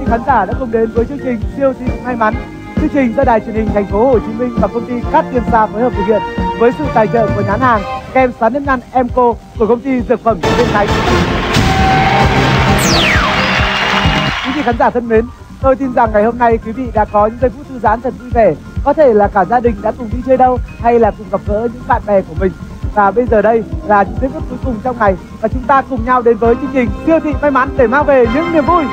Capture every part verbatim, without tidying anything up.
khán giả đã cùng đến với chương trình Siêu thị may mắn. Chương trình do Đài Truyền hình Thành phố Hồ Chí Minh và công ty Cát Tiên Sa phối hợp thực hiện với sự tài trợ của nhãn hàng kem sán nếp nhăn Emco của công ty dược phẩm Thiên Khánh. Quý vị khán giả thân mến, tôi tin rằng ngày hôm nay quý vị đã có những giây phút thư giãn thật vui vẻ, có thể là cả gia đình đã cùng đi chơi đâu hay là cùng gặp gỡ những bạn bè của mình. Và bây giờ đây là những giây phút cuối cùng trong ngày và chúng ta cùng nhau đến với chương trình Siêu thị may mắn để mang về những niềm vui.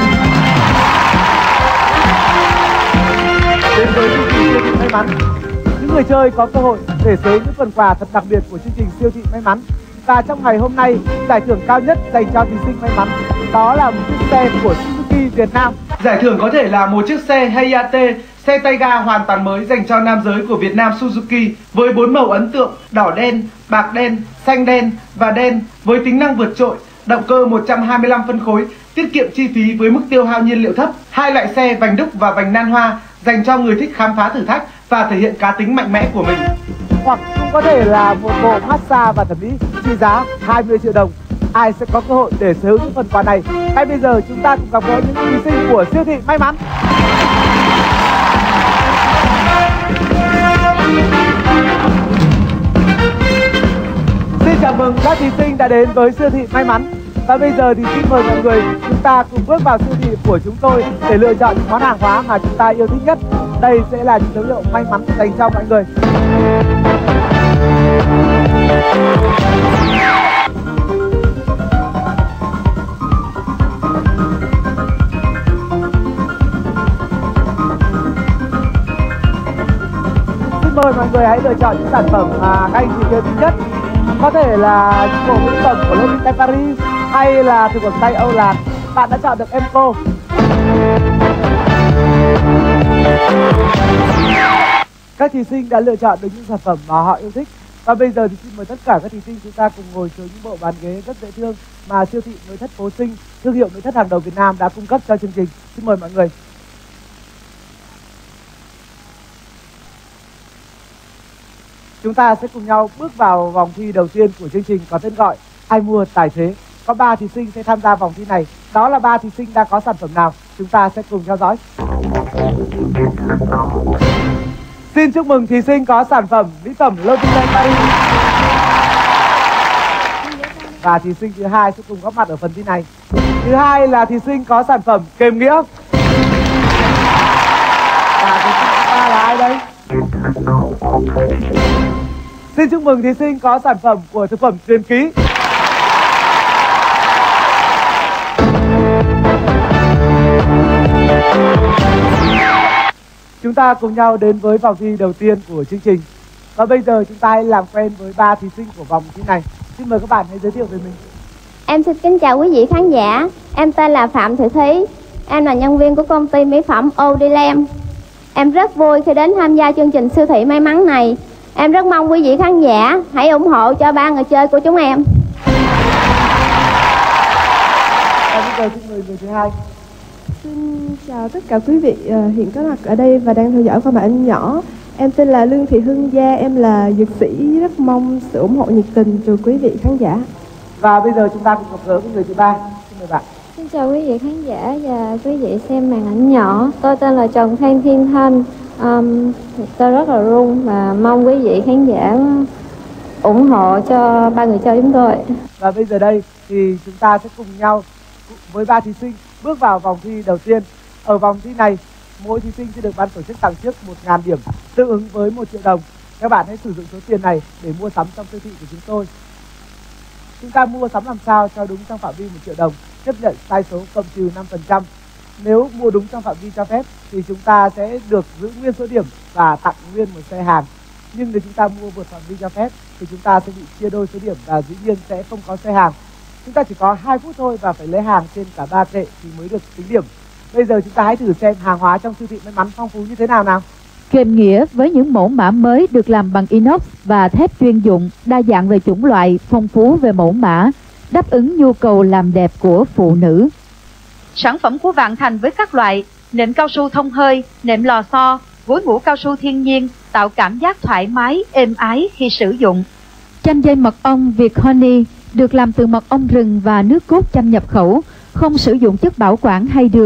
Đến với chương trình Siêu thị may mắn, những người chơi có cơ hội để sở hữu những phần quà thật đặc biệt của chương trình Siêu thị may mắn. Và trong ngày hôm nay, giải thưởng cao nhất dành cho thí sinh may mắn đó là một chiếc xe của Suzuki Việt Nam. Giải thưởng có thể là một chiếc xe Hayate, xe tay ga hoàn toàn mới dành cho nam giới của Việt Nam Suzuki với bốn màu ấn tượng đỏ đen, bạc đen, xanh đen và đen với tính năng vượt trội, động cơ một trăm hai mươi lăm phân khối, tiết kiệm chi phí với mức tiêu hao nhiên liệu thấp. Hai loại xe vành đúc và vành nan hoa dành cho người thích khám phá thử thách và thể hiện cá tính mạnh mẽ của mình. Hoặc cũng có thể là một bộ massage và thẩm mỹ trị giá hai mươi triệu đồng. Ai sẽ có cơ hội để sở hữu những phần quà này? Ngay bây giờ chúng ta cùng gặp gỡ những thí sinh của siêu thị may mắn. Xin chào mừng các thí sinh đã đến với siêu thị may mắn. Và bây giờ thì xin mời mọi người chúng ta cùng bước vào siêu thị của chúng tôi để lựa chọn những món hàng hóa mà chúng ta yêu thích nhất. Đây sẽ là những dấu hiệu may mắn dành cho mọi người. Xin mời mọi người hãy lựa chọn những sản phẩm mà các anh chị yêu thích nhất. Có thể là những bộ mỹ phẩm của L'Oréal Paris hay là thực phẩm tay Âu Lạc. Bạn đã chọn được Emco. Các thí sinh đã lựa chọn được những sản phẩm mà họ yêu thích. Và bây giờ thì xin mời tất cả các thí sinh chúng ta cùng ngồi xuống những bộ bàn ghế rất dễ thương mà siêu thị nội thất Phố Sinh, thương hiệu nội thất hàng đầu Việt Nam đã cung cấp cho chương trình. Xin mời mọi người. Chúng ta sẽ cùng nhau bước vào vòng thi đầu tiên của chương trình có tên gọi Ai mua tài thế. Có ba thí sinh sẽ tham gia vòng thi này. Đó là ba thí sinh đang có sản phẩm nào? Chúng ta sẽ cùng theo dõi. Xin chúc mừng thí sinh có sản phẩm mỹ phẩm L'Oréal Paris. Và thí sinh thứ hai sẽ cùng góp mặt ở phần thi này. Thứ hai là thí sinh có sản phẩm Kềm Nghĩa. Và thí sinh thứ ba là ai đây? Xin chúc mừng thí sinh có sản phẩm của thực phẩm Truyền Ký. Chúng ta cùng nhau đến với vòng thi đầu tiên của chương trình. Và bây giờ chúng ta hãy làm quen với ba thí sinh của vòng thi này. Xin mời các bạn hãy giới thiệu về mình. Em xin kính chào quý vị khán giả. Em tên là Phạm Thị Thí. Em là nhân viên của công ty mỹ phẩm Odilem. Em rất vui khi đến tham gia chương trình siêu thị may mắn này. Em rất mong quý vị khán giả hãy ủng hộ cho ba người chơi của chúng em. Và bây giờ xin mời người thứ hai. Xin chào tất cả quý vị uh, hiện có mặt ở đây và đang theo dõi qua màn ảnh nhỏ. Em tên là Lương Thị Hương Gia, em là dược sĩ, rất mong sự ủng hộ nhiệt tình từ quý vị khán giả. Và bây giờ chúng ta cùng gặp gỡ với người thứ ba. Xin mời bạn. Xin chào quý vị khán giả và quý vị xem màn ảnh nhỏ. Tôi tên là Trần Phan Thiên Thanh. Um, tôi rất là run và mong quý vị khán giả ủng hộ cho ba người chơi chúng tôi. Và bây giờ đây thì chúng ta sẽ cùng nhau với ba thí sinh bước vào vòng thi đầu tiên. Ở vòng thi này, mỗi thí sinh sẽ được ban tổ chức tặng trước một nghìn điểm tương ứng với một triệu đồng. Các bạn hãy sử dụng số tiền này để mua sắm trong siêu thị của chúng tôi. Chúng ta mua sắm làm sao cho đúng trong phạm vi một triệu đồng, chấp nhận sai số cộng trừ năm phần trăm. Nếu mua đúng trong phạm vi cho phép thì chúng ta sẽ được giữ nguyên số điểm và tặng nguyên một xe hàng. Nhưng nếu chúng ta mua vượt phạm vi cho phép thì chúng ta sẽ bị chia đôi số điểm và dĩ nhiên sẽ không có xe hàng. Chúng ta chỉ có hai phút thôi và phải lấy hàng trên cả ba kệ thì mới được tính điểm. Bây giờ chúng ta hãy thử xem hàng hóa trong siêu thị may mắn phong phú như thế nào nào. Kềm Nghĩa với những mẫu mã mới được làm bằng inox và thép chuyên dụng, đa dạng về chủng loại, phong phú về mẫu mã, đáp ứng nhu cầu làm đẹp của phụ nữ. Sản phẩm của Vạn Thành với các loại nệm cao su thông hơi, nệm lò xo, gối ngủ cao su thiên nhiên, tạo cảm giác thoải mái, êm ái khi sử dụng. Chanh dây mật ong Việt Honey được làm từ mật ong rừng và nước cốt chanh nhập khẩu, không sử dụng chất bảo quản hay đường,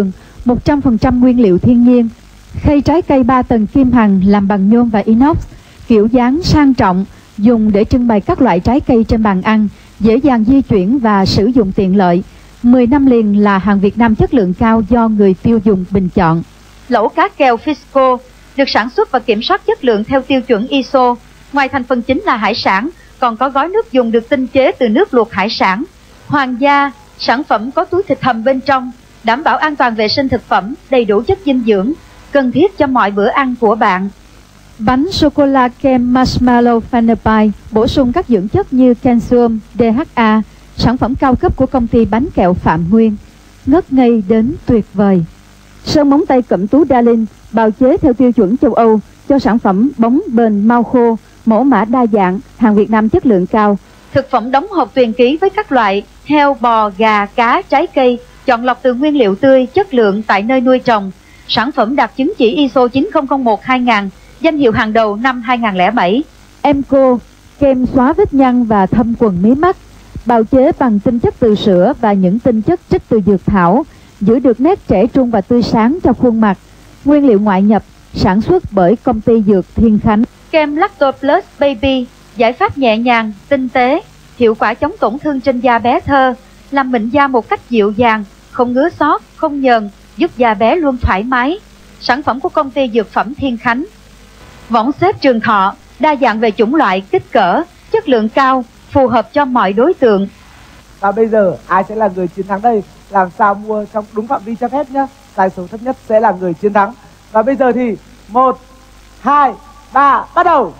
một trăm phần trăm nguyên liệu thiên nhiên. Khay trái cây ba tầng kim hằng làm bằng nhôm và inox, kiểu dáng sang trọng, dùng để trưng bày các loại trái cây trên bàn ăn, dễ dàng di chuyển và sử dụng tiện lợi. mười năm liền là hàng Việt Nam chất lượng cao do người tiêu dùng bình chọn. Lẩu cá kèo Fisco được sản xuất và kiểm soát chất lượng theo tiêu chuẩn i ét o. Ngoài thành phần chính là hải sản, còn có gói nước dùng được tinh chế từ nước luộc hải sản. Hoàng gia, sản phẩm có túi thịt hầm bên trong, đảm bảo an toàn vệ sinh thực phẩm, đầy đủ chất dinh dưỡng, cần thiết cho mọi bữa ăn của bạn. Bánh sô-cô-la kem marshmallow Fanner Pie bổ sung các dưỡng chất như calcium, đê hát a, sản phẩm cao cấp của công ty bánh kẹo Phạm Nguyên. Ngất ngây đến tuyệt vời. Sơn móng tay Cẩm Tú Darling bào chế theo tiêu chuẩn châu Âu cho sản phẩm bóng bền mau khô, mẫu mã đa dạng, hàng Việt Nam chất lượng cao. Thực phẩm đóng hộp tuyền ký với các loại heo, bò, gà, cá, trái cây, chọn lọc từ nguyên liệu tươi, chất lượng tại nơi nuôi trồng. Sản phẩm đạt chứng chỉ i ét o chín không không một hai nghìn, danh hiệu hàng đầu năm hai nghìn không trăm lẻ bảy. Emco, kem xóa vết nhăn và thâm quầng mí mắt, bào chế bằng tinh chất từ sữa và những tinh chất trích từ dược thảo, giữ được nét trẻ trung và tươi sáng cho khuôn mặt. Nguyên liệu ngoại nhập, sản xuất bởi công ty dược Thiên Khánh. Kem Lacto Plus Baby, giải pháp nhẹ nhàng, tinh tế, hiệu quả chống tổn thương trên da bé thơ, làm mịn da một cách dịu dàng, không ngứa xót, không nhờn, giúp da bé luôn thoải mái. Sản phẩm của công ty dược phẩm Thiên Khánh. Võng xếp Trường Thọ, đa dạng về chủng loại, kích cỡ, chất lượng cao, phù hợp cho mọi đối tượng. Và bây giờ ai sẽ là người chiến thắng đây? Làm sao mua trong đúng phạm vi cho phép nhé. Tài số thấp nhất sẽ là người chiến thắng. Và bây giờ thì một, hai, ba, bắt đầu.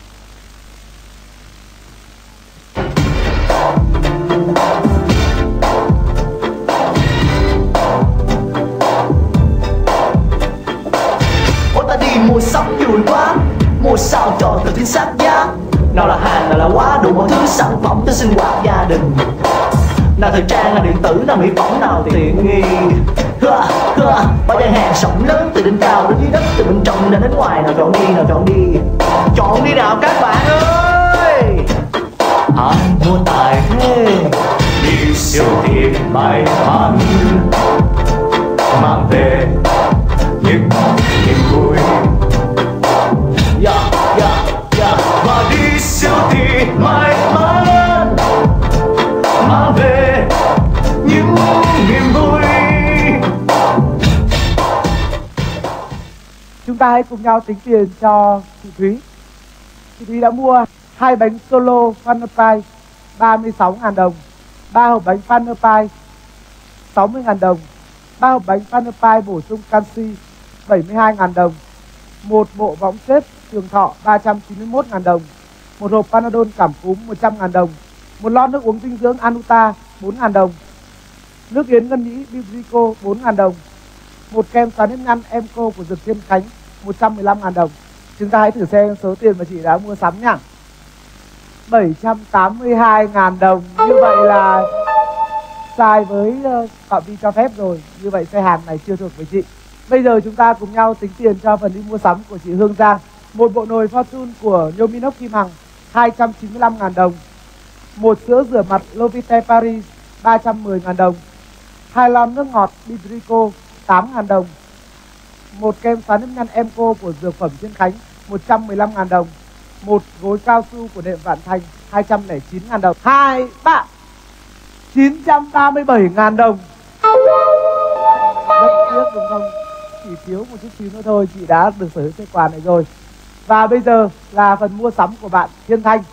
Ôi ta đi mua sắm vui quá, mua sao cho thật chính xác giá. Nào là hàng, nào là quá đủ mọi thứ sản phẩm cho sinh hoạt gia đình. Nào thời trang, nào điện tử, nào mỹ phẩm, nào tiện nghi. Hưa, hưa, bao gian hàng rộng lớn từ đỉnh cao đến dưới đất, từ bên trong đến đến ngoài. Nào chọn đi, nào chọn đi, chọn đi nào các bạn ơi. Ai mua tài thế, đi siêu thị may mắn, mang về những niềm vui. Yeah, yeah, yeah. Và đi siêu thị may mắn, mang về những niềm vui. Chúng ta hãy cùng nhau tính tiền cho chị Thúy. Chị Thúy đã mua hai bánh solo Fanner Pie ba mươi sáu nghìn đồng, ba hộp bánh Fanner Pie sáu mươi nghìn đồng, ba hộp bánh Fanner Pie bổ sung canxi bảy mươi hai nghìn đồng, một bộ võng xếp Trường Thọ ba trăm chín mươi mốt nghìn đồng, một hộp Panadol cảm cúm một trăm nghìn đồng, một lon nước uống dinh dưỡng Anuta bốn nghìn đồng, nước yến ngân nhĩ Bibrico bốn nghìn đồng, một kem xóa nếp nhăn Emco của Dược Thiên Khánh một trăm mười lăm nghìn đồng. Chúng ta hãy thử xem số tiền mà chị đã mua sắm nhá. bảy trăm tám mươi hai nghìn đồng. Như vậy là sai với phạm vi cho phép rồi. Như vậy xe hàng này chưa thuộc với chị. Bây giờ chúng ta cùng nhau tính tiền cho phần đi mua sắm của chị Hương Giang. Một bộ nồi Fortune của nhôm inox Kim Hằng hai trăm chín mươi lăm nghìn đồng, một sữa rửa mặt Lovite Paris ba trăm mười nghìn đồng, hai lon nước ngọt Bibrico tám nghìn đồng, một kem xóa nếp nhăn Emco của Dược phẩm Thiên Khánh một trăm mười lăm nghìn đồng, một gối cao su của Nệm Vạn Thành hai trăm lẻ chín nghìn đồng. Hai bạn chín trăm ba mươi bảy nghìn đồng. Rất tiếc đúng không? Chỉ thiếu một chút xíu nữa thôi chị đã được sở hữu cái quà này rồi. Và bây giờ là phần mua sắm của bạn Thiên Thanh.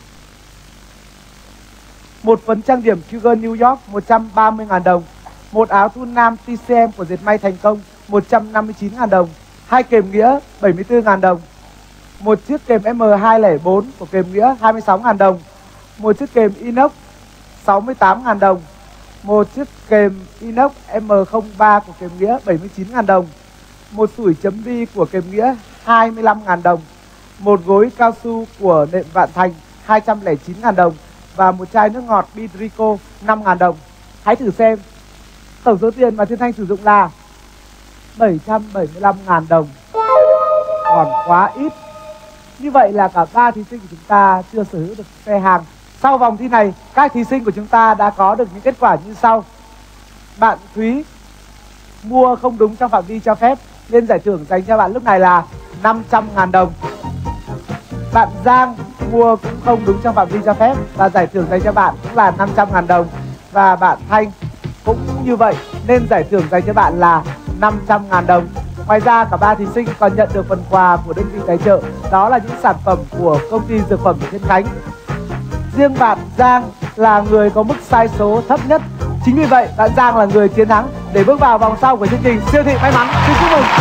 Một phấn trang điểm Sugar New York một trăm ba mươi nghìn đồng, một áo thun nam tê xê em của Dệt May Thành Công một trăm năm mươi chín nghìn đồng, hai kềm Nghĩa bảy mươi tư nghìn đồng, một chiếc kềm em hai không bốn của kềm Nghĩa hai mươi sáu nghìn đồng, một chiếc kềm inox sáu mươi tám nghìn đồng, một chiếc kềm inox em không ba của kềm Nghĩa bảy mươi chín nghìn đồng, một sủi chấm bi của kềm Nghĩa hai mươi lăm nghìn đồng, một gối cao su của Nệm Vạn Thành hai trăm lẻ chín nghìn đồng và một chai nước ngọt Bibrico năm nghìn đồng. Hãy thử xem. Tổng số tiền mà Thiên Thanh sử dụng là bảy trăm bảy mươi lăm nghìn đồng. Còn quá ít. Như vậy là cả ba thí sinh của chúng ta chưa sở hữu được xe hàng. Sau vòng thi này, các thí sinh của chúng ta đã có được những kết quả như sau. Bạn Thúy mua không đúng trong phạm vi cho phép nên giải thưởng dành cho bạn lúc này là năm trăm ngàn đồng. Bạn Giang mua cũng không đúng trong phạm vi cho phép và giải thưởng dành cho bạn cũng là năm trăm ngàn đồng. Và bạn Thanh cũng như vậy nên giải thưởng dành cho bạn là năm trăm ngàn đồng. Ngoài ra cả ba thí sinh còn nhận được phần quà của đơn vị tài trợ, đó là những sản phẩm của công ty dược phẩm Thiên Khánh. Riêng bạn Giang là người có mức sai số thấp nhất. Chính vì vậy bạn Giang là người chiến thắng để bước vào vòng sau của chương trình siêu thị may mắn. Xin chúc mừng.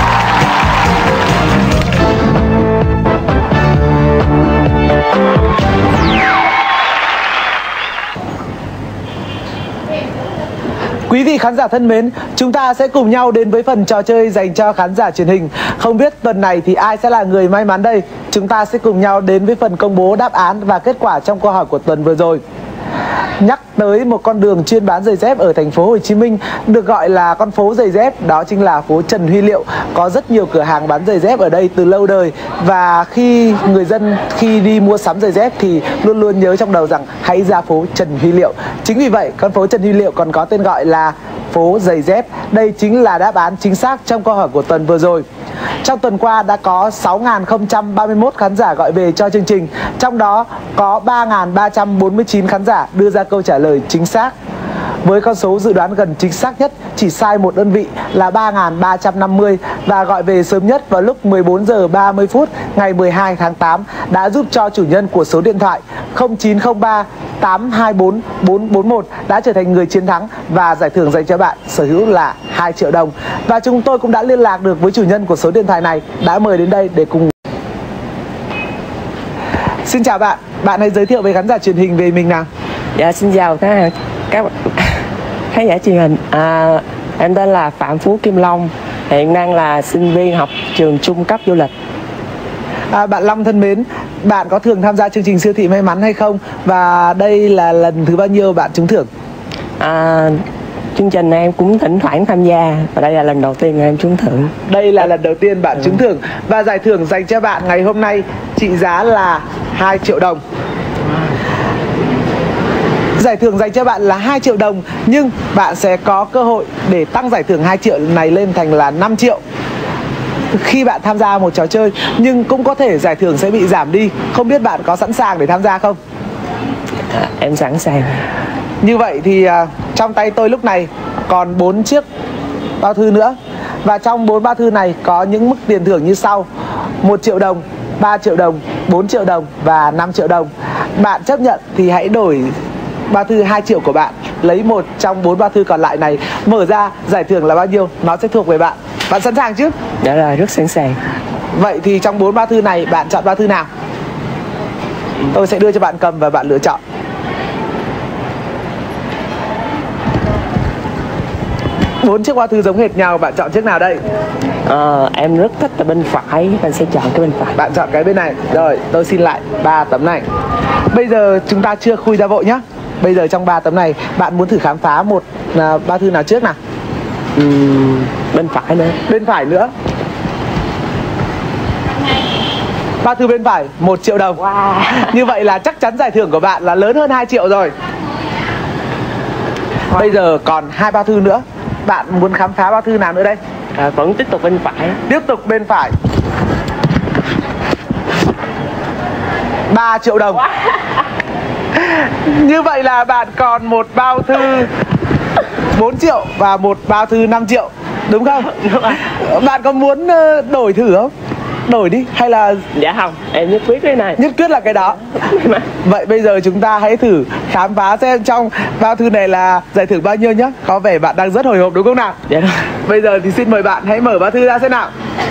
Quý vị khán giả thân mến, chúng ta sẽ cùng nhau đến với phần trò chơi dành cho khán giả truyền hình. Không biết tuần này thì ai sẽ là người may mắn đây? Chúng ta sẽ cùng nhau đến với phần công bố đáp án và kết quả trong câu hỏi của tuần vừa rồi. Nhắc tới một con đường chuyên bán giày dép ở thành phố Hồ Chí Minh được gọi là con phố giày dép, đó chính là phố Trần Huy Liệu. Có rất nhiều cửa hàng bán giày dép ở đây từ lâu đời và khi người dân khi đi mua sắm giày dép thì luôn luôn nhớ trong đầu rằng hãy ra phố Trần Huy Liệu. Chính vì vậy con phố Trần Huy Liệu còn có tên gọi là phố giày dép. Đây chính là đáp án chính xác trong câu hỏi của tuần vừa rồi. Trong tuần qua đã có sáu nghìn không trăm ba mươi mốt khán giả gọi về cho chương trình, trong đó có ba nghìn ba trăm bốn mươi chín khán giả đưa ra câu trả lời chính xác. Với con số dự đoán gần chính xác nhất, chỉ sai một đơn vị là ba nghìn ba trăm năm mươi và gọi về sớm nhất vào lúc mười bốn giờ ba mươi phút ngày mười hai tháng tám đã giúp cho chủ nhân của số điện thoại không chín không ba tám hai bốn bốn bốn một đã trở thành người chiến thắng và giải thưởng dành cho bạn sở hữu là hai triệu đồng. Và chúng tôi cũng đã liên lạc được với chủ nhân của số điện thoại này, đã mời đến đây để cùng. Xin chào bạn, bạn hãy giới thiệu với khán giả truyền hình về mình nào. Dạ xin chào các các khán giả truyền hình. À, em tên là Phạm Phú Kim Long, hiện đang là sinh viên học trường trung cấp du lịch. À, bạn Long thân mến, bạn có thường tham gia chương trình siêu thị may mắn hay không? Và đây là lần thứ bao nhiêu bạn trúng thưởng? À, chương trình này em cũng thỉnh thoảng tham gia và đây là lần đầu tiên em trúng thưởng. Đây là lần đầu tiên bạn ừ. trúng thưởng và giải thưởng dành cho bạn ngày hôm nay trị giá là hai triệu đồng. Giải thưởng dành cho bạn là hai triệu đồng, nhưng bạn sẽ có cơ hội để tăng giải thưởng hai triệu này lên thành là năm triệu khi bạn tham gia một trò chơi, nhưng cũng có thể giải thưởng sẽ bị giảm đi. Không biết bạn có sẵn sàng để tham gia không? À, em sẵn sàng. Như vậy thì uh, trong tay tôi lúc này còn bốn chiếc bao thư nữa. Và trong bốn bao thư này có những mức tiền thưởng như sau: một triệu đồng, ba triệu đồng, bốn triệu đồng và năm triệu đồng. Bạn chấp nhận thì hãy đổi bao thư hai triệu của bạn, lấy một trong bốn bao thư còn lại này, mở ra giải thưởng là bao nhiêu nó sẽ thuộc về bạn. Bạn sẵn sàng chứ? Dạ rồi, rất sẵn sàng. Vậy thì trong bốn bao thư này bạn chọn bao thư nào? Tôi sẽ đưa cho bạn cầm và bạn lựa chọn. Bốn chiếc bao thư giống hệt nhau, bạn chọn chiếc nào đây? À, em rất thích là bên phải, bạn sẽ chọn cái bên phải. Bạn chọn cái bên này. Rồi, tôi xin lại ba tấm này. Bây giờ chúng ta chưa khui ra vội nhá. Bây giờ trong ba tấm này bạn muốn thử khám phá một uh, bao thư nào trước nào? Uhm, bên phải nữa. Bên phải nữa. Bao thư bên phải một triệu đồng. Wow. Như vậy là chắc chắn giải thưởng của bạn là lớn hơn hai triệu rồi. Wow. Bây giờ còn hai bao thư nữa. Bạn muốn khám phá bao thư nào nữa đây? À, vẫn tiếp tục bên phải. Tiếp tục bên phải. ba triệu đồng. Wow. Như vậy là bạn còn một bao thư bốn triệu và một bao thư năm triệu, đúng không? Đúng rồi. Bạn có muốn đổi thử không? Đổi đi hay là... Dạ không, em nhất quyết cái này. Nhất quyết là cái đó. Vậy bây giờ chúng ta hãy thử khám phá xem trong bao thư này là giải thưởng bao nhiêu nhé. Có vẻ bạn đang rất hồi hộp đúng không nào? Dạ rồi. Bây giờ thì xin mời bạn hãy mở bao thư ra xem nào.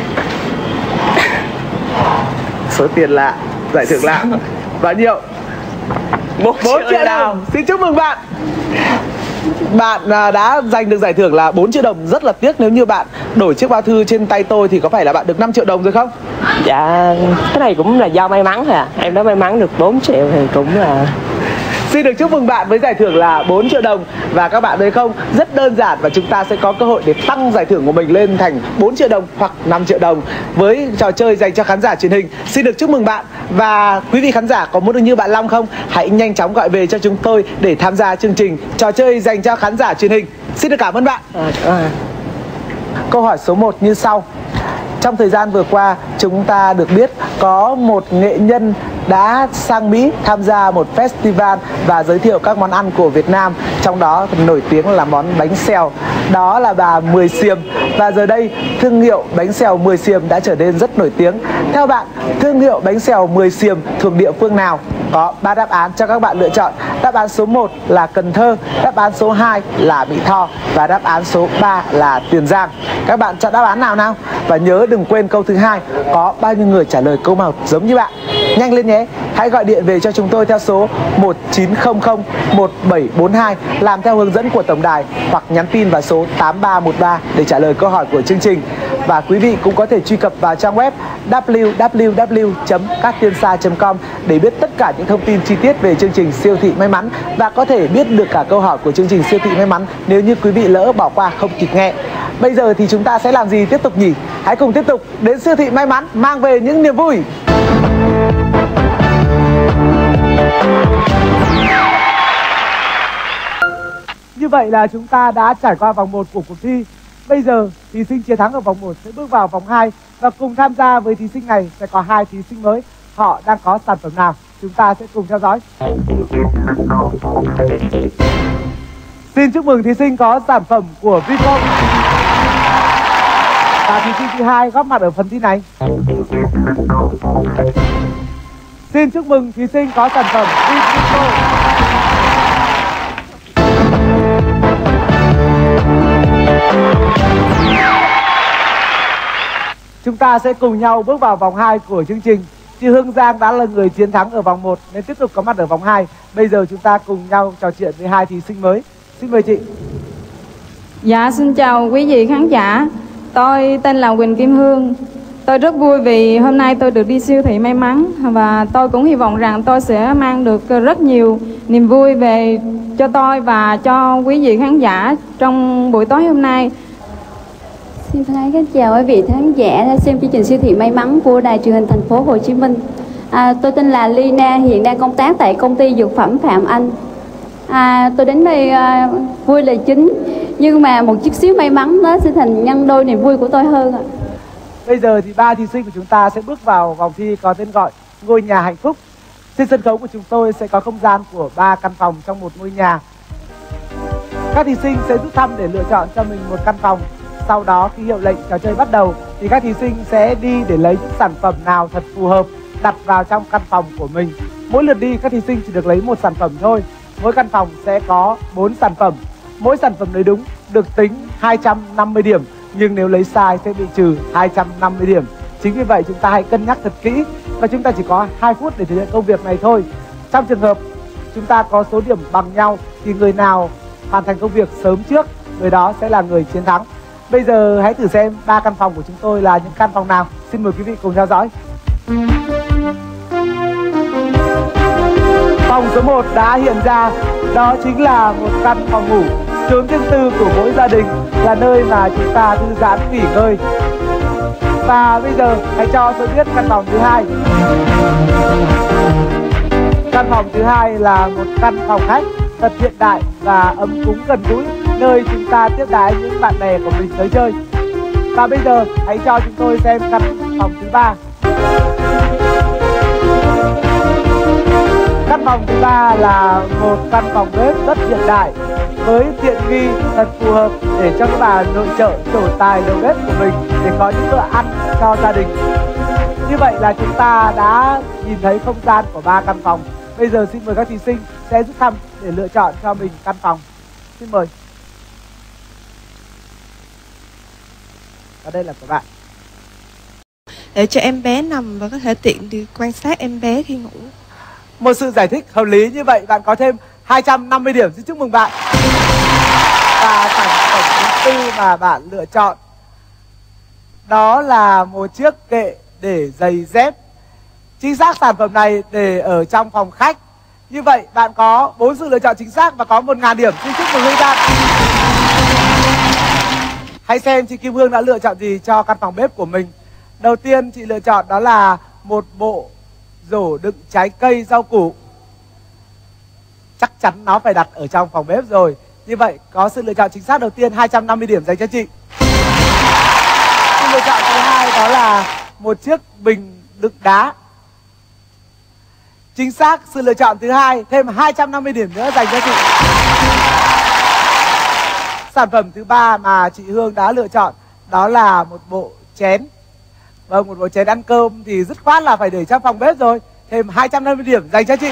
Số tiền lạ, giải thưởng lạ. Bao nhiêu? bốn triệu đồng. Xin chúc mừng bạn. Bạn đã giành được giải thưởng là bốn triệu đồng. Rất là tiếc nếu như bạn đổi chiếc bao thư trên tay tôi thì có phải là bạn được năm triệu đồng rồi không? Dạ, cái này cũng là do may mắn thôi à. Em đã may mắn được bốn triệu thì cũng là... Xin được chúc mừng bạn với giải thưởng là bốn triệu đồng. Và các bạn thấy không, rất đơn giản và chúng ta sẽ có cơ hội để tăng giải thưởng của mình lên thành bốn triệu đồng hoặc năm triệu đồng với trò chơi dành cho khán giả truyền hình. Xin được chúc mừng bạn. Và quý vị khán giả có muốn được như bạn Long không? Hãy nhanh chóng gọi về cho chúng tôi để tham gia chương trình trò chơi dành cho khán giả truyền hình. Xin được cảm ơn bạn. À, à. Câu hỏi số một như sau. Trong thời gian vừa qua, chúng ta được biết có một nghệ nhân đã sang Mỹ tham gia một festival và giới thiệu các món ăn của Việt Nam, trong đó nổi tiếng là món bánh xèo. Đó là bà Mười Xiềm. Và giờ đây, thương hiệu bánh xèo Mười Xiềm đã trở nên rất nổi tiếng. Theo bạn, thương hiệu bánh xèo Mười Xiềm thuộc địa phương nào? Có ba đáp án cho các bạn lựa chọn. Đáp án số một là Cần Thơ, đáp án số hai là Mỹ Tho và đáp án số ba là Tiền Giang. Các bạn chọn đáp án nào nào? Và nhớ đừng quên câu thứ hai, có bao nhiêu người trả lời câu một giống như bạn? Nhanh lên nhé. Hãy gọi điện về cho chúng tôi theo số một chín không không một bảy bốn hai làm theo hướng dẫn của tổng đài, hoặc nhắn tin vào số tám ba một ba để trả lời câu hỏi của chương trình. Và quý vị cũng có thể truy cập vào trang web w w w chấm cáttiênsa chấm com để biết tất cả những thông tin chi tiết về chương trình Siêu thị may mắn, và có thể biết được cả câu hỏi của chương trình Siêu thị may mắn nếu như quý vị lỡ bỏ qua không kịp nghe. Bây giờ thì chúng ta sẽ làm gì tiếp tục nhỉ? Hãy cùng tiếp tục đến Siêu thị may mắn mang về những niềm vui. Như vậy là chúng ta đã trải qua vòng một của cuộc thi. Bây giờ thí sinh chiến thắng ở vòng một sẽ bước vào vòng hai, và cùng tham gia với thí sinh này sẽ có hai thí sinh mới. Họ đang có sản phẩm nào? Chúng ta sẽ cùng theo dõi. Xin chúc mừng thí sinh có sản phẩm của Vifong. Và thí sinh thứ hai góp mặt ở phần thi này. Xin chúc mừng thí sinh có sản phẩm Vifong. Chúng ta sẽ cùng nhau bước vào vòng hai của chương trình. Chị Hương Giang đã là người chiến thắng ở vòng một nên tiếp tục có mặt ở vòng hai. Bây giờ chúng ta cùng nhau trò chuyện với hai thí sinh mới. Xin mời chị. Dạ, xin chào quý vị khán giả. Tôi tên là Quỳnh Kim Hương. Tôi rất vui vì hôm nay tôi được đi siêu thị may mắn, và tôi cũng hy vọng rằng tôi sẽ mang được rất nhiều niềm vui về cho tôi và cho quý vị khán giả trong buổi tối hôm nay. Xin thân ái chào quý vị khán giả đã xem chương trình Siêu thị may mắn của Đài Truyền hình Thành phố Hồ Chí Minh. À, tôi tên là Lina, hiện đang công tác tại công ty dược phẩm Phạm Anh. À, tôi đến đây à, vui là chính, nhưng mà một chút xíu may mắn đó sẽ thành nhân đôi niềm vui của tôi hơn ạ. Bây giờ thì ba thí sinh của chúng ta sẽ bước vào vòng thi có tên gọi Ngôi nhà hạnh phúc. Trên sân khấu của chúng tôi sẽ có không gian của ba căn phòng trong một ngôi nhà. Các thí sinh sẽ rút thăm để lựa chọn cho mình một căn phòng. Sau đó khi hiệu lệnh trò chơi bắt đầu thì các thí sinh sẽ đi để lấy những sản phẩm nào thật phù hợp đặt vào trong căn phòng của mình. Mỗi lượt đi các thí sinh chỉ được lấy một sản phẩm thôi. Mỗi căn phòng sẽ có bốn sản phẩm. Mỗi sản phẩm lấy đúng được tính hai trăm năm mươi điểm, nhưng nếu lấy sai sẽ bị trừ hai trăm năm mươi điểm. Chính vì vậy chúng ta hãy cân nhắc thật kỹ, và chúng ta chỉ có hai phút để thực hiện công việc này thôi. Trong trường hợp chúng ta có số điểm bằng nhau thì người nào hoàn thành công việc sớm trước, người đó sẽ là người chiến thắng. Bây giờ hãy thử xem ba căn phòng của chúng tôi là những căn phòng nào. Xin mời quý vị cùng theo dõi. Phòng số một đã hiện ra, đó chính là một căn phòng ngủ, chốn riêng tư của mỗi gia đình, là nơi mà chúng ta thư giãn nghỉ ngơi. Và bây giờ hãy cho tôi biết căn phòng thứ hai. Căn phòng thứ hai là một căn phòng khách thật hiện đại và ấm cúng gần gũi, nơi chúng ta tiếp đái những bạn bè của mình tới chơi. Và bây giờ hãy cho chúng tôi xem căn phòng thứ ba. Căn phòng thứ ba là một căn phòng bếp rất hiện đại với tiện nghi thật phù hợp để cho các bà nội trợ trổ tài đầu bếp của mình để có những bữa ăn cho gia đình. Như vậy là chúng ta đã nhìn thấy không gian của ba căn phòng. Bây giờ xin mời các thí sinh sẽ rút thăm để lựa chọn cho mình căn phòng. Xin mời. Và đây là của bạn. Để cho em bé nằm và có thể tiện thì quan sát em bé khi ngủ. Một sự giải thích hợp lý như vậy, bạn có thêm hai trăm năm mươi điểm. Xin chúc mừng bạn. Và sản phẩm thứ tư mà bạn lựa chọn đó là một chiếc kệ để giày dép. Chính xác sản phẩm này để ở trong phòng khách. Như vậy bạn có bốn sự lựa chọn chính xác và có một nghìn điểm. Xin chúc mừng Hương Giang. Hãy xem chị Kim Hương đã lựa chọn gì cho căn phòng bếp của mình. Đầu tiên chị lựa chọn đó là một bộ rổ đựng trái cây rau củ. Chắc chắn nó phải đặt ở trong phòng bếp rồi. Như vậy có sự lựa chọn chính xác đầu tiên, hai trăm năm mươi điểm dành cho chị. đó là một chiếc bình đựng đá. Chính xác, sự lựa chọn thứ hai, thêm hai trăm năm mươi điểm nữa dành cho chị. Sản phẩm thứ ba mà chị Hương đã lựa chọn đó là một bộ chén. Vâng, một bộ chén ăn cơm thì dứt khoát là phải để trong phòng bếp rồi. Thêm hai trăm năm mươi điểm dành cho chị.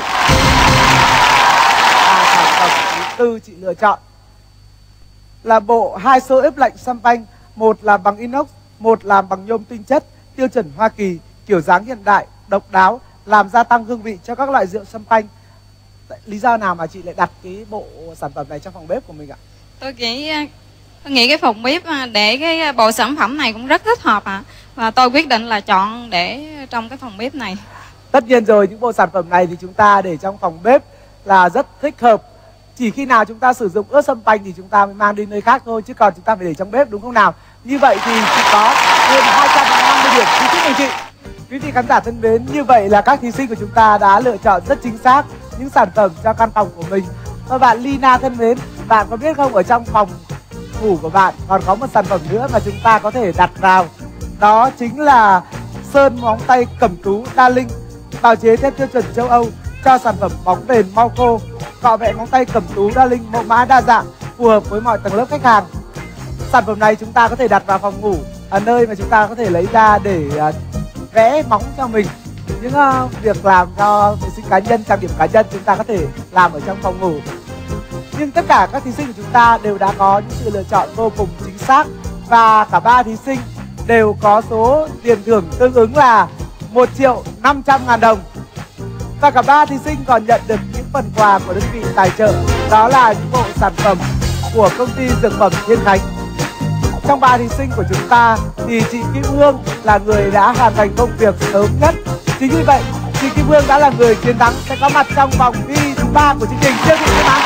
Và sản phẩm thứ tư chị lựa chọn là bộ hai xô ép lạnh champagne, một là bằng inox, một là bằng nhôm tinh chất, tiêu chuẩn Hoa Kỳ, kiểu dáng hiện đại, độc đáo, làm gia tăng hương vị cho các loại rượu champagne. Lý do nào mà chị lại đặt cái bộ sản phẩm này trong phòng bếp của mình ạ? Tôi nghĩ tôi nghĩ cái phòng bếp để cái bộ sản phẩm này cũng rất thích hợp ạ. À. Và tôi quyết định là chọn để trong cái phòng bếp này. Tất nhiên rồi, những bộ sản phẩm này thì chúng ta để trong phòng bếp là rất thích hợp. Chỉ khi nào chúng ta sử dụng ướt champagne thì chúng ta mới mang đi nơi khác thôi, chứ còn chúng ta phải để trong bếp, đúng không nào? Như vậy thì chỉ có hơn hai trăm năm mươi điểm. Chúc mừng chị. Quý vị khán giả thân mến, như vậy là các thí sinh của chúng ta đã lựa chọn rất chính xác những sản phẩm cho căn phòng của mình. Và bạn Lina thân mến, bạn có biết không, ở trong phòng ngủ của bạn còn có một sản phẩm nữa mà chúng ta có thể đặt vào. Đó chính là sơn móng tay cẩm tú đa linh, bào chế theo tiêu chuẩn châu Âu cho sản phẩm bóng bền mau khô. Cọ vẽ móng tay cẩm tú đa linh mẫu mã đa dạng, phù hợp với mọi tầng lớp khách hàng. Sản phẩm này chúng ta có thể đặt vào phòng ngủ, ở nơi mà chúng ta có thể lấy ra để uh, vẽ móng cho mình. Những uh, việc làm cho vệ sinh cá nhân, trang điểm cá nhân chúng ta có thể làm ở trong phòng ngủ. Nhưng tất cả các thí sinh của chúng ta đều đã có những sự lựa chọn vô cùng chính xác. Và cả ba thí sinh đều có số tiền thưởng tương ứng là một triệu năm trăm ngàn đồng. Và cả ba thí sinh còn nhận được những phần quà của đơn vị tài trợ, đó là những bộ sản phẩm của công ty dược phẩm Thiên Khánh. Trong ba thí sinh của chúng ta thì chị Kim Hương là người đã hoàn thành công việc sớm nhất. Chính vì vậy, chị Kim Hương đã là người chiến thắng, sẽ có mặt trong vòng thi thứ ba của chương trình siêu thị may mắn.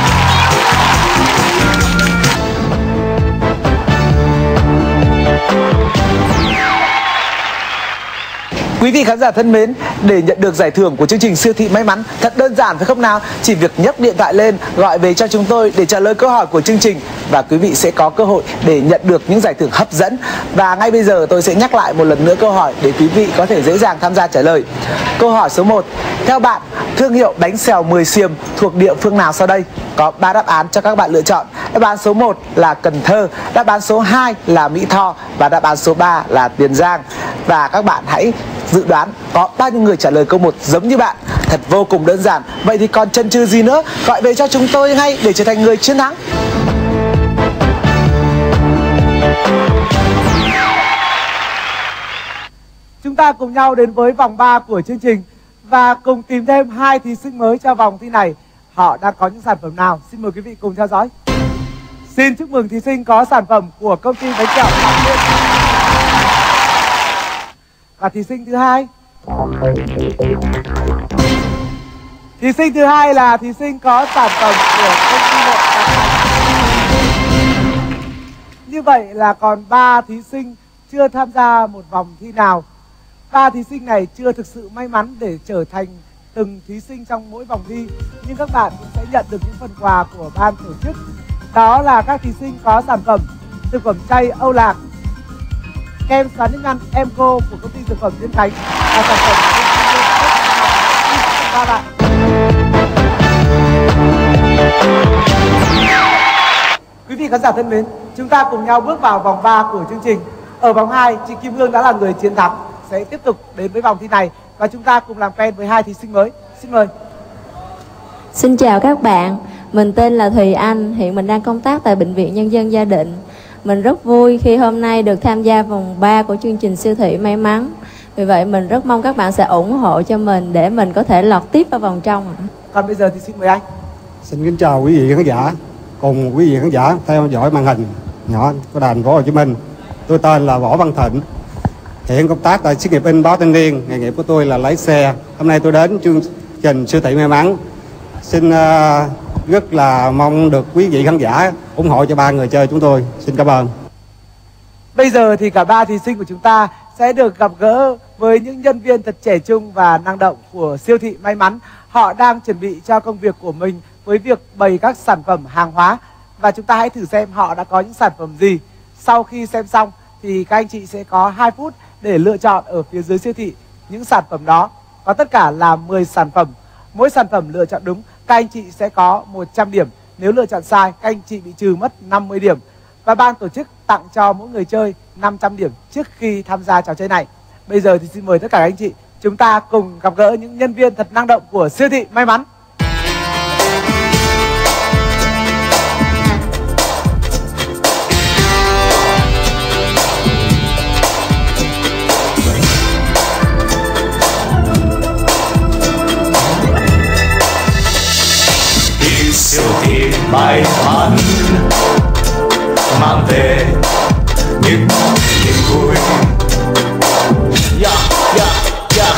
Quý vị khán giả thân mến, để nhận được giải thưởng của chương trình siêu thị may mắn thật đơn giản phải không nào? Chỉ việc nhấc điện thoại lên, gọi về cho chúng tôi để trả lời câu hỏi của chương trình và quý vị sẽ có cơ hội để nhận được những giải thưởng hấp dẫn. Và ngay bây giờ tôi sẽ nhắc lại một lần nữa câu hỏi để quý vị có thể dễ dàng tham gia trả lời. Câu hỏi số một, theo bạn, thương hiệu bánh xèo mười xiềm thuộc địa phương nào sau đây? Có ba đáp án cho các bạn lựa chọn. Đáp án số một là Cần Thơ, đáp án số hai là Mỹ Tho và đáp án số ba là Tiền Giang. Và các bạn hãy dự đoán có bao nhiêu người trả lời câu một giống như bạn. Thật vô cùng đơn giản. Vậy thì còn chần chừ gì nữa, gọi về cho chúng tôi ngay để trở thành người chiến thắng. Chúng ta cùng nhau đến với vòng ba của chương trình và cùng tìm thêm hai thí sinh mới cho vòng thi này. Họ đang có những sản phẩm nào? Xin mời quý vị cùng theo dõi. Xin chúc mừng thí sinh có sản phẩm của công ty bánh kẹo Phạm Nguyên. Và thí sinh thứ hai. Thí sinh thứ hai là thí sinh có sản phẩm của công ty Một. Như vậy là còn ba thí sinh chưa tham gia một vòng thi nào. Ba thí sinh này chưa thực sự may mắn để trở thành từng thí sinh trong mỗi vòng thi, nhưng các bạn cũng sẽ nhận được những phần quà của ban tổ chức. Đó là các thí sinh có sản phẩm thực phẩm chay Âu Lạc, kem xoắn nước ngăn Emco của công ty dược phẩm Thiên Khánh và sản phẩm của ba bạn. Quý vị khán giả thân mến, chúng ta cùng nhau bước vào vòng ba của chương trình. Ở vòng hai, chị Kim Hương đã là người chiến thắng, sẽ tiếp tục đến với vòng thi này và chúng ta cùng làm quen với hai thí sinh mới. Xin mời. Xin chào các bạn, mình tên là Thùy Anh, hiện mình đang công tác tại Bệnh viện Nhân dân Gia Định. Mình rất vui khi hôm nay được tham gia vòng ba của chương trình siêu thị may mắn. Vì vậy mình rất mong các bạn sẽ ủng hộ cho mình để mình có thể lọt tiếp vào vòng trong. Còn bây giờ thì xin mời anh. Xin kính chào quý vị khán giả, cùng quý vị khán giả theo dõi màn hình nhỏ của Đài Thành phố Hồ Chí Minh. Tôi tên là Võ Văn Thịnh, hiện công tác tại xí nghiệp in Báo Thanh Niên, nghề nghiệp của tôi là lái xe. Hôm nay tôi đến chương trình siêu thị may mắn, xin uh, rất là mong được quý vị khán giả ủng hộ cho ba người chơi chúng tôi. Xin cảm ơn. Bây giờ thì cả ba thí sinh của chúng ta sẽ được gặp gỡ với những nhân viên thật trẻ trung và năng động của siêu thị may mắn. Họ đang chuẩn bị cho công việc của mình với việc bày các sản phẩm hàng hóa. Và chúng ta hãy thử xem họ đã có những sản phẩm gì. Sau khi xem xong thì các anh chị sẽ có hai phút để lựa chọn ở phía dưới siêu thị những sản phẩm đó. Có tất cả là mười sản phẩm. Mỗi sản phẩm lựa chọn đúng, các anh chị sẽ có một trăm điểm. Nếu lựa chọn sai, các anh chị bị trừ mất năm mươi điểm. Và ban tổ chức tặng cho mỗi người chơi năm trăm điểm trước khi tham gia trò chơi này. Bây giờ thì xin mời tất cả các anh chị, chúng ta cùng gặp gỡ những nhân viên thật năng động của siêu thị may mắn. Siêu thị may mắn mang về những niềm vui. Yeah, yeah, yeah.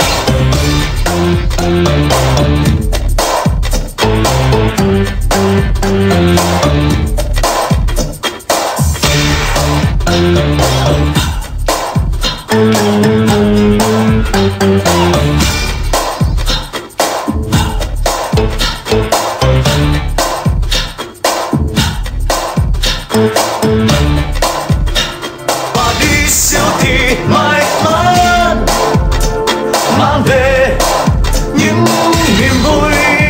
Và đi siêu thị may mắn mang về những niềm vui.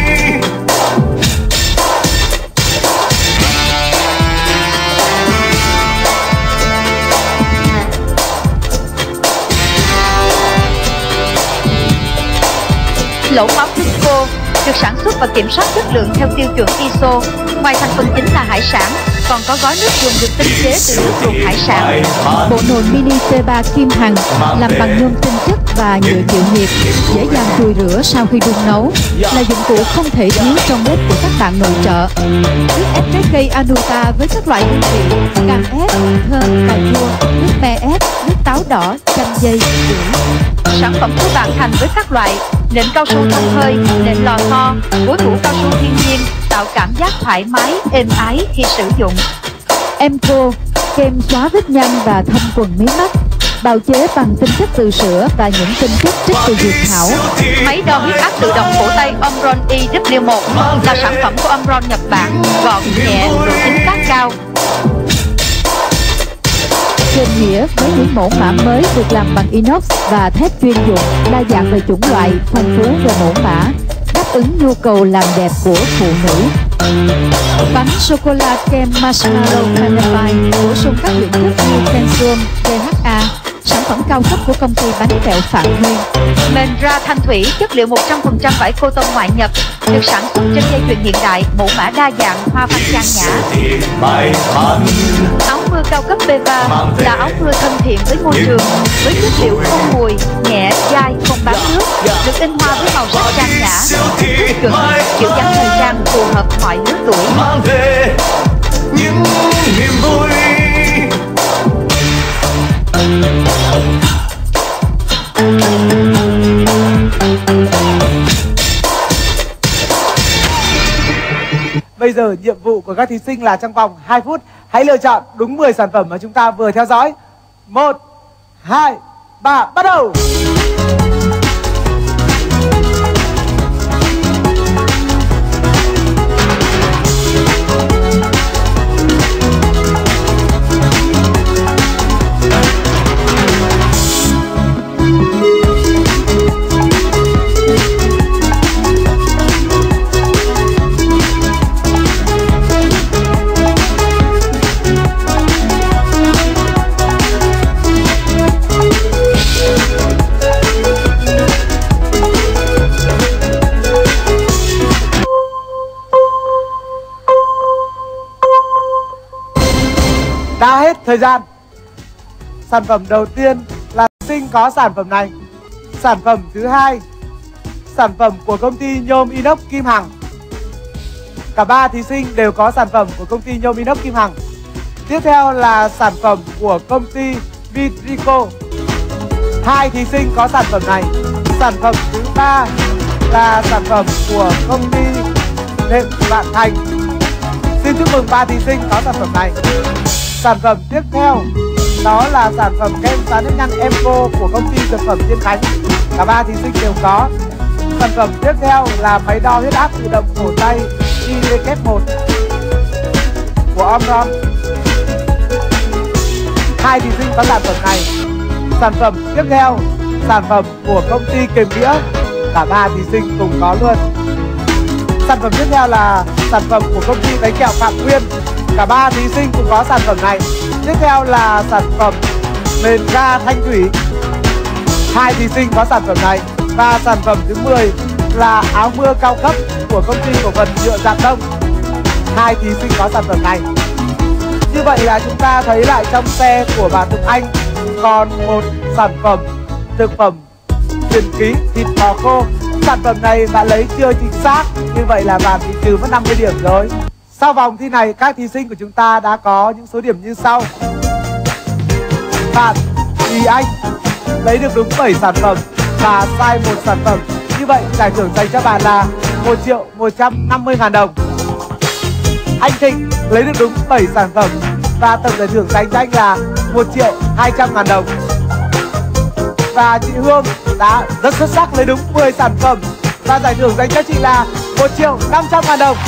Lẩu máu Crisco được sản xuất và kiểm soát chất lượng theo tiêu chuẩn i ét o. Ngoài thành phần chính là hải sản, còn có gói nước dùng được tinh chế từ nước luộc hải sản. Bộ nồi mini T ba Kim Hằng làm bằng nhôm tinh chất và nhựa chịu nhiệt, dễ dàng chùi rửa sau khi đun nấu, là dụng cụ không thể thiếu trong bếp của các bạn nội trợ. Nước ép trái cây Anuta với các loại hương vị cam ép, thơm, cà chua, nước me ép, nước táo đỏ, chanh dây, bưởi. Sản phẩm của bạn thành với các loại nệm cao su thông hơi, nệm lò xo, gối thủ cao su thiên nhiên, tạo cảm giác thoải mái, êm ái khi sử dụng. Emco, kem xóa vết nhăn và thâm quầng mí mắt, bào chế bằng tinh chất từ sữa và những tinh chất trích từ dược thảo. Máy đo huyết áp tự động cổ tay Omron i W một là sản phẩm của Omron Nhật Bản, gọn nhẹ, độ chính xác cao. Trên nghĩa với những mẫu mã mới được làm bằng inox và thép chuyên dụng, đa dạng về chủng loại, phong phú về mẫu mã, đáp ứng nhu cầu làm đẹp của phụ nữ. Bánh sô-cô-la kem marshmallow Vanillite bổ sung các dưỡng chất như calcium, D H A, sản phẩm cao cấp của công ty bánh kẹo Phạm Nguyên. Mền ra thanh thủy, chất liệu một trăm phần trăm vải coton ngoại nhập, được sản xuất trên dây chuyền hiện đại, mẫu mã đa dạng, hoa văn trang nhã. Áo mưa cao cấp Beva là áo mưa thân thiện với môi trường, với chất liệu không mùi, nhẹ, dai, không bám nước, được in hoa với màu sắc trang nhã, rất chuẩn, kiểu dáng thời trang phù hợp mọi lứa tuổi. Mang về những niềm vui. Bây giờ nhiệm vụ của các thí sinh là trong vòng hai phút hãy lựa chọn đúng mười sản phẩm mà chúng ta vừa theo dõi. Một, hai, ba, bắt đầu. Đã hết thời gian. Sản phẩm đầu tiên là sinh có sản phẩm này. Sản phẩm thứ hai, sản phẩm của công ty nhôm inox Kim Hằng. Cả ba thí sinh đều có sản phẩm của công ty nhôm inox Kim Hằng. Tiếp theo là sản phẩm của công ty Vitrico. Hai thí sinh có sản phẩm này. Sản phẩm thứ ba là sản phẩm của công ty Nệm Vạn Thành. Xin chúc mừng ba thí sinh có sản phẩm này. Sản phẩm tiếp theo đó là sản phẩm kem xóa nếp nhăn Emco của công ty dược phẩm Diên Khánh. Cả ba thí sinh đều có. Sản phẩm tiếp theo là máy đo huyết áp tự động cổ tay i W một của Omron. Hai thí sinh có sản phẩm này. Sản phẩm tiếp theo, sản phẩm của công ty Kiềm Nghĩa. Cả ba thí sinh cùng có luôn. Sản phẩm tiếp theo là sản phẩm của công ty bánh kẹo Phạm Nguyên. Cả ba thí sinh cũng có sản phẩm này. Tiếp theo là sản phẩm mền ga Thanh Thủy. Hai thí sinh có sản phẩm này. Và sản phẩm thứ mười là áo mưa cao cấp của công ty cổ phần nhựa Rạng Đông. Hai thí sinh có sản phẩm này. Như vậy là chúng ta thấy lại trong xe của bà Tùng Anh còn một sản phẩm thực phẩm truyền ký thịt bò khô. Sản phẩm này bạn lấy chưa chính xác, như vậy là bạn bị trừ mất năm mươi điểm rồi. Sau vòng thi này, các thí sinh của chúng ta đã có những số điểm như sau. Bạn Thì Anh lấy được đúng bảy sản phẩm và sai một sản phẩm. Như vậy giải thưởng dành cho bạn là một triệu một trăm năm mươi ngàn đồng. Anh Thịnh lấy được đúng bảy sản phẩm và tổng giải thưởng dành cho anh là một triệu hai trăm ngàn đồng. Và chị Hương đã rất xuất sắc lấy đúng mười sản phẩm và giải thưởng dành cho chị là một triệu năm trăm ngàn đồng.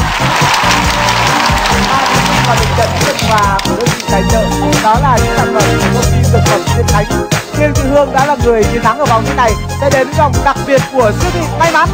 Và được nhận phần quà của đơn vị tài trợ đó là những sản phẩm của công ty dược phẩm Thiên Khánh. Riêng chị Hương đã là người chiến thắng ở vòng thi này, sẽ đến với vòng đặc biệt của siêu thị may mắn.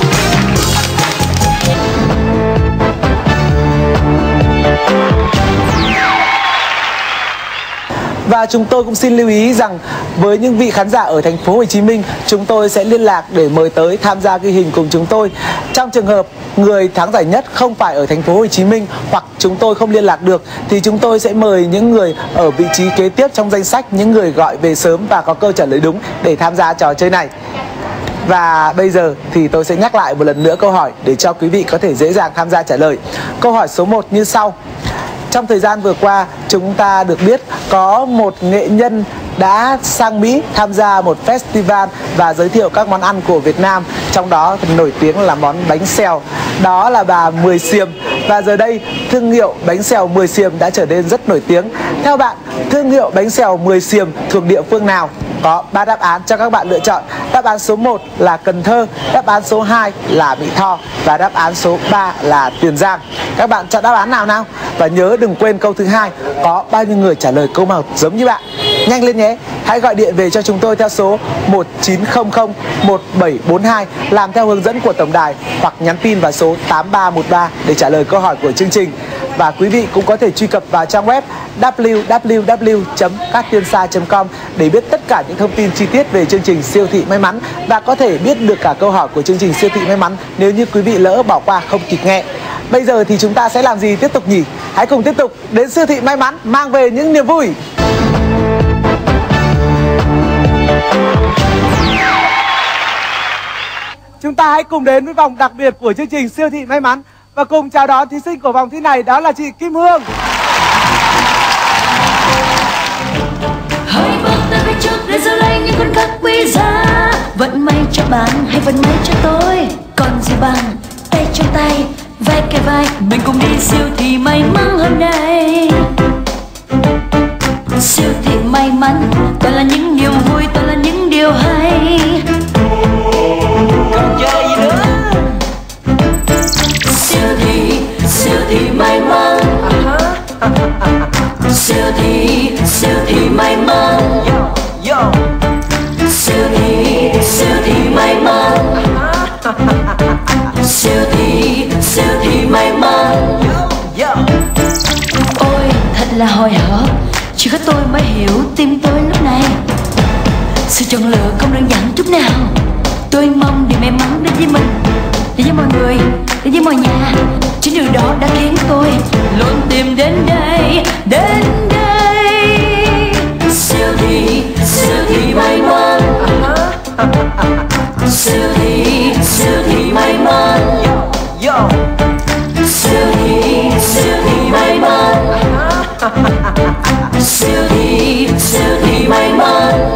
Và chúng tôi cũng xin lưu ý rằng với những vị khán giả ở thành phố Hồ Chí Minh, chúng tôi sẽ liên lạc để mời tới tham gia ghi hình cùng chúng tôi. Trong trường hợp người thắng giải nhất không phải ở thành phố Hồ Chí Minh hoặc chúng tôi không liên lạc được thì chúng tôi sẽ mời những người ở vị trí kế tiếp trong danh sách, những người gọi về sớm và có câu trả lời đúng để tham gia trò chơi này. Và bây giờ thì tôi sẽ nhắc lại một lần nữa câu hỏi để cho quý vị có thể dễ dàng tham gia trả lời. Câu hỏi số một như sau. Trong thời gian vừa qua, chúng ta được biết có một nghệ nhân đã sang Mỹ tham gia một festival và giới thiệu các món ăn của Việt Nam, trong đó nổi tiếng là món bánh xèo. Đó là bà Mười Xiềm. Và giờ đây, thương hiệu bánh xèo Mười Xiềm đã trở nên rất nổi tiếng. Theo bạn, thương hiệu bánh xèo Mười Xiềm thuộc địa phương nào? Có ba đáp án cho các bạn lựa chọn. Đáp án số một là Cần Thơ, đáp án số hai là Mỹ Tho và đáp án số ba là Tiền Giang. Các bạn chọn đáp án nào nào? Và nhớ đừng quên câu thứ hai, có bao nhiêu người trả lời câu nào giống như bạn? Nhanh lên nhé. Hãy gọi điện về cho chúng tôi theo số một chín không không một bảy bốn hai làm theo hướng dẫn của tổng đài hoặc nhắn tin vào số tám ba một ba để trả lời câu hỏi của chương trình. Và quý vị cũng có thể truy cập vào trang web w w w chấm các tiên sa chấm com để biết tất cả những thông tin chi tiết về chương trình siêu thị may mắn và có thể biết được cả câu hỏi của chương trình siêu thị may mắn nếu như quý vị lỡ bỏ qua không kịp nghe. Bây giờ thì chúng ta sẽ làm gì tiếp tục nhỉ? Hãy cùng tiếp tục đến siêu thị may mắn mang về những niềm vui. Chúng ta hãy cùng đến với vòng đặc biệt của chương trình siêu thị may mắn và cùng chào đón thí sinh của vòng thi này, đó là chị Kim Hương. Hãy bước tới phía trước để giữ lấy những khoảnh khắc quý giá. Vận may cho bạn hay vận may cho tôi, còn gì bằng tay trong tay, vai kề vai, mình cùng đi siêu thị may mắn hôm nay. Siêu thị may mắn toàn là những niềm vui, toàn là những điều hay. Còn chờ gì nữa? Siêu thị, siêu thị may mắn. Siêu thị, siêu thị may mắn. Siêu thị, siêu thị may mắn. Siêu thị, siêu thị may mắn. Ôi thật là hồi hộp, chỉ có tôi mới hiểu tim tôi lúc này. Sự chọn lựa không đơn giản chút nào. Tôi mong điều may mắn đến với mình, đến với mọi người, đến với mọi nhà. Chính điều đó đã khiến tôi luôn tìm đến đây, đến đây. Siêu thị, siêu thị may mắn. Siêu thị, siêu thị may mắn. Siêu thị, siêu thị may mắn. Siêu thị, siêu thị may mắn.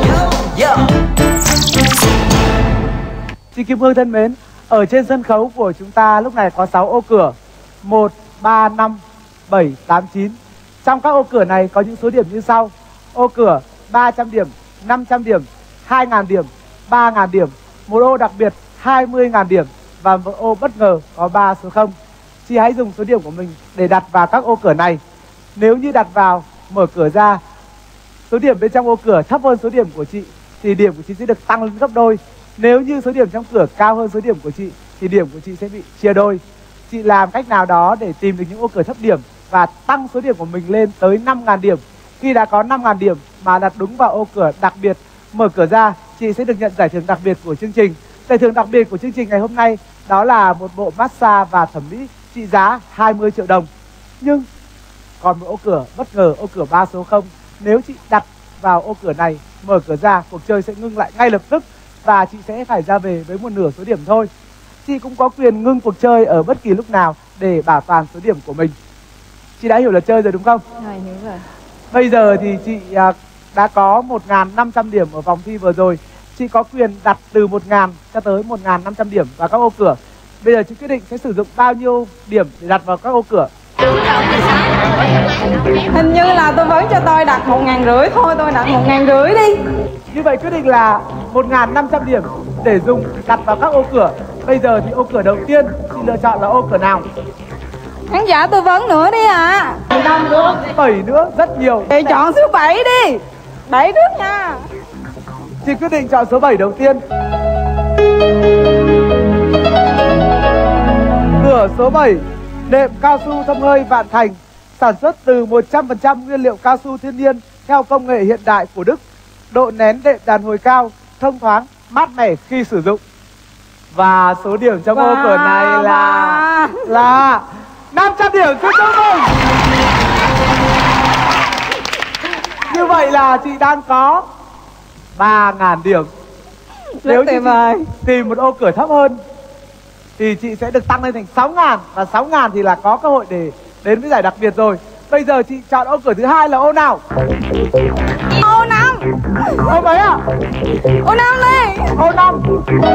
Chị Kim Hương thân mến, ở trên sân khấu của chúng ta lúc này có sáu ô cửa, một, ba, năm, bảy, tám, chín. Trong các ô cửa này có những số điểm như sau. Ô cửa ba trăm điểm, năm trăm điểm, hai nghìn điểm, ba nghìn điểm, một ô đặc biệt hai mươi nghìn điểm và một ô bất ngờ có ba số không. Chị hãy dùng số điểm của mình để đặt vào các ô cửa này. Nếu như đặt vào, mở cửa ra, số điểm bên trong ô cửa thấp hơn số điểm của chị thì điểm của chị sẽ được tăng lên gấp đôi. Nếu như số điểm trong cửa cao hơn số điểm của chị thì điểm của chị sẽ bị chia đôi. Chị làm cách nào đó để tìm được những ô cửa thấp điểm và tăng số điểm của mình lên tới năm nghìn điểm. Khi đã có năm nghìn điểm mà đặt đúng vào ô cửa đặc biệt, mở cửa ra, chị sẽ được nhận giải thưởng đặc biệt của chương trình. Giải thưởng đặc biệt của chương trình ngày hôm nay đó là một bộ massage và thẩm mỹ trị giá hai mươi triệu đồng. Nhưng còn một ô cửa bất ngờ, ô cửa ba số không. Nếu chị đặt vào ô cửa này, mở cửa ra, cuộc chơi sẽ ngưng lại ngay lập tức và chị sẽ phải ra về với một nửa số điểm thôi. Chị cũng có quyền ngưng cuộc chơi ở bất kỳ lúc nào để bảo toàn số điểm của mình. Chị đã hiểu luật chơi rồi đúng không? Rồi, hiểu rồi. Bây giờ thì chị đã có một nghìn năm trăm điểm ở vòng thi vừa rồi. Chị có quyền đặt từ một nghìn cho tới một nghìn năm trăm điểm vào các ô cửa. Bây giờ chị quyết định sẽ sử dụng bao nhiêu điểm để đặt vào các ô cửa? Hình như là tư vấn cho tôi đặt một ngàn rưỡi thôi, tôi đặt một ngàn rưỡi đi. Như vậy quyết định là một nghìn năm trăm điểm để dùng đặt vào các ô cửa. Bây giờ thì ô cửa đầu tiên chị lựa chọn là ô cửa nào? Khán giả tư vấn nữa đi ạ. À. năm nữa, bảy nữa, rất nhiều. Chị chọn số bảy đi. bảy trước nha. Chị quyết định chọn số bảy đầu tiên. Cửa số bảy, đệm cao su thâm hơi Vạn Thành, sản xuất từ một trăm phần trăm nguyên liệu cao su thiên nhiên theo công nghệ hiện đại của Đức. Độ nén đệm đàn hồi cao, thông thoáng, mát mẻ khi sử dụng. Và số điểm trong ô cửa này là là năm trăm điểm. Xin chúc mừng. Như vậy là chị đang có ba nghìn điểm. Nếu như chị tìm một ô cửa thấp hơn thì chị sẽ được tăng lên thành sáu nghìn. Và sáu nghìn thì là có cơ hội để đến với giải đặc biệt rồi. Bây giờ chị chọn ô cửa thứ hai là ô nào? Ô năm. Ô mấy ạ? Ô năm đi. Ô năm.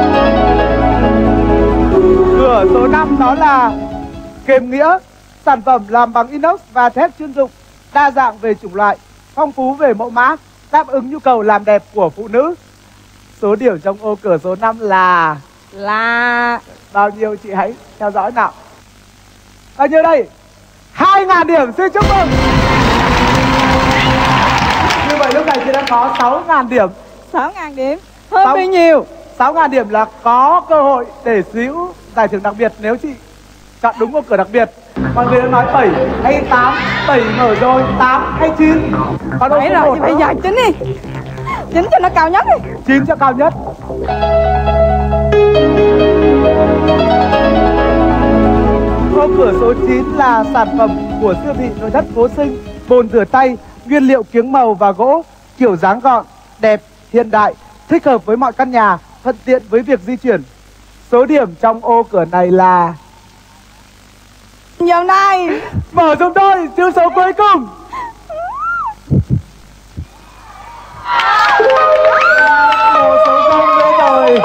Cửa số năm đó là Kềm Nghĩa, sản phẩm làm bằng inox và thép chuyên dụng, đa dạng về chủng loại, phong phú về mẫu mã, đáp ứng nhu cầu làm đẹp của phụ nữ. Số điểm trong ô cửa số năm là là bao nhiêu chị hãy theo dõi nào. Bao nhiêu đây? hai nghìn điểm. Xin chúc mừng. Như vậy lúc này chị đã có sáu nghìn điểm. sáu nghìn điểm hơn bao nhiêu? sáu nghìn điểm là có cơ hội để sở hữu giải thưởng đặc biệt nếu chị chọn đúng một cửa đặc biệt. Mọi người đã nói bảy hay tám, bảy mở rồi, tám hay chín. Còn bảy rồi thì bây giờ chín đi. chín cho nó cao nhất đi. chín cho cao nhất. Ô cửa số chín là sản phẩm của siêu thị nội thất Phố Sinh, bồn rửa tay, nguyên liệu kiếng màu và gỗ, kiểu dáng gọn, đẹp, hiện đại, thích hợp với mọi căn nhà, thuận tiện với việc di chuyển. Số điểm trong ô cửa này là nhiều này. Mở giùm tôi chữ số cuối cùng. Một số không nữa rồi.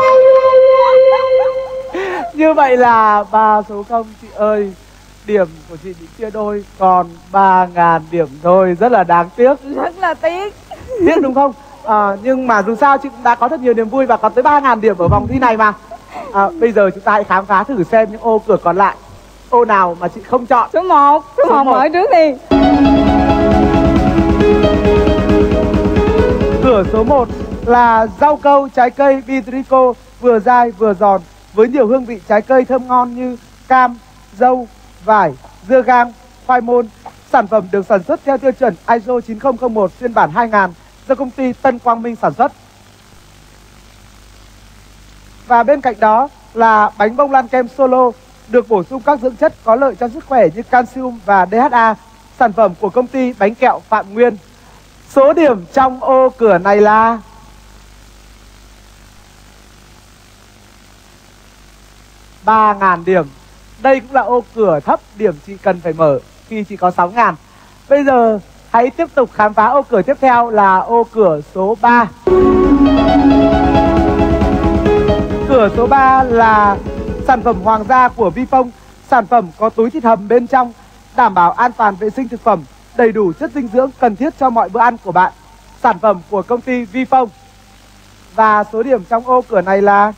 Như vậy là ba số không chị ơi. Điểm của chị bị chia đôi, còn ba nghìn điểm thôi. Rất là đáng tiếc. Rất là tiếc. Tiếc đúng không? À, nhưng mà dù sao chị cũng đã có rất nhiều niềm vui và còn tới ba nghìn điểm ở vòng thi này mà. À, bây giờ chúng ta hãy khám phá thử xem những ô cửa còn lại. Ô nào mà chị không chọn? Số một. Số, số một mở trước đi. Cửa số một là rau câu trái cây Vidrico, vừa dai vừa giòn với nhiều hương vị trái cây thơm ngon như cam, dâu, vải, dưa gang, khoai môn. Sản phẩm được sản xuất theo tiêu chuẩn i ét o chín không không một phiên bản hai nghìn do công ty Tân Quang Minh sản xuất. Và bên cạnh đó là bánh bông lan kem Solo được bổ sung các dưỡng chất có lợi cho sức khỏe như calcium và đê hát a, sản phẩm của công ty bánh kẹo Phạm Nguyên. Số điểm trong ô cửa này là ba nghìn điểm. Đây cũng là ô cửa thấp, điểm chị cần phải mở khi chị có sáu nghìn. Bây giờ hãy tiếp tục khám phá ô cửa tiếp theo là ô cửa số ba. Cửa số ba là sản phẩm hoàng gia của Vifong, sản phẩm có túi thịt hầm bên trong, đảm bảo an toàn vệ sinh thực phẩm, đầy đủ chất dinh dưỡng cần thiết cho mọi bữa ăn của bạn. Sản phẩm của công ty Vifong. Và số điểm trong ô cửa này là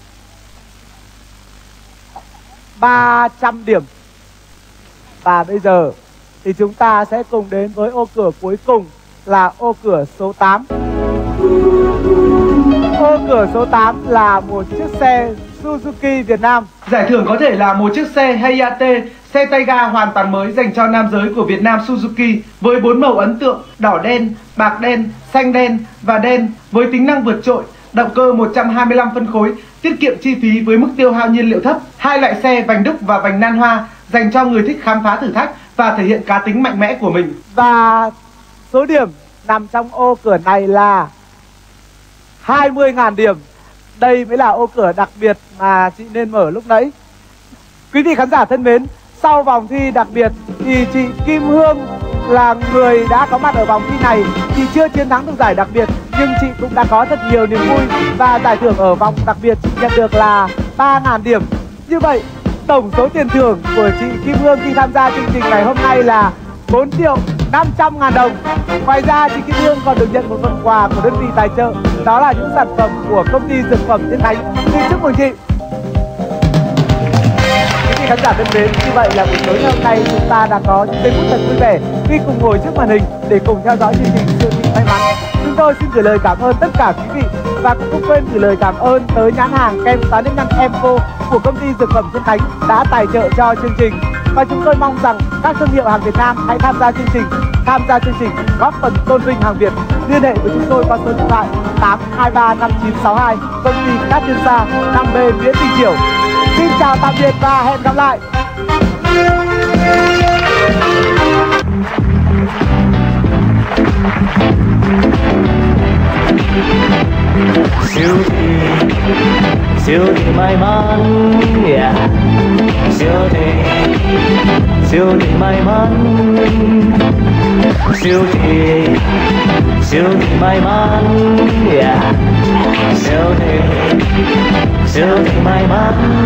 ba trăm điểm. Và bây giờ thì chúng ta sẽ cùng đến với ô cửa cuối cùng là ô cửa số tám. ô cửa số tám là một chiếc xe Suzuki Việt Nam. Giải thưởng có thể là một chiếc xe Hayate, xe tay ga hoàn toàn mới dành cho nam giới của Việt Nam Suzuki với bốn màu ấn tượng đỏ đen, bạc đen, xanh đen và đen với tính năng vượt trội, động cơ một trăm hai mươi lăm phân khối, tiết kiệm chi phí với mức tiêu hao nhiên liệu thấp. Hai loại xe vành đúc và vành nan hoa dành cho người thích khám phá thử thách và thể hiện cá tính mạnh mẽ của mình. Và số điểm nằm trong ô cửa này là hai mươi nghìn điểm. Đây mới là ô cửa đặc biệt mà chị nên mở lúc nãy. Quý vị khán giả thân mến, sau vòng thi đặc biệt thì chị Kim Hương là người đã có mặt ở vòng thi này. Chị chưa chiến thắng được giải đặc biệt nhưng chị cũng đã có thật nhiều niềm vui, và giải thưởng ở vòng đặc biệt chị nhận được là ba nghìn điểm. Như vậy tổng số tiền thưởng của chị Kim Hương khi tham gia chương trình ngày hôm nay là bốn triệu năm trăm ngàn đồng. Ngoài ra chị Kim Hương còn được nhận một phần quà của đơn vị tài trợ, đó là những sản phẩm của công ty dược phẩm Thiên Thánh. Xin chúc mừng chị. Quý vị khán giả thân mến, như vậy là buổi tối hôm nay chúng ta đã có những giây phút thật vui vẻ khi cùng ngồi trước màn hình để cùng theo dõi chương trình siêu thị may mắn. Chúng tôi xin gửi lời cảm ơn tất cả quý vị và cũng không quên gửi lời cảm ơn tới nhãn hàng kem tám nếp nhăn Emco của công ty dược phẩm Thiên Thánh đã tài trợ cho chương trình. Và chúng tôi mong rằng các thương hiệu hàng Việt Nam hãy tham gia chương trình, tham gia chương trình góp phần tôn vinh hàng Việt. Liên hệ với chúng tôi qua số điện thoại tám hai ba năm chín sáu hai, công ty Cát Tiên Sa, năm B Nguyễn Đình Chiểu. Xin chào tạm biệt và hẹn gặp lại. Siêu thị, siêu thị may mắn, yeah. Siêu thị, siêu thị may mắn, siêu thị, siêu thị may mắn, yeah. Siêu thị, siêu thị may mắn.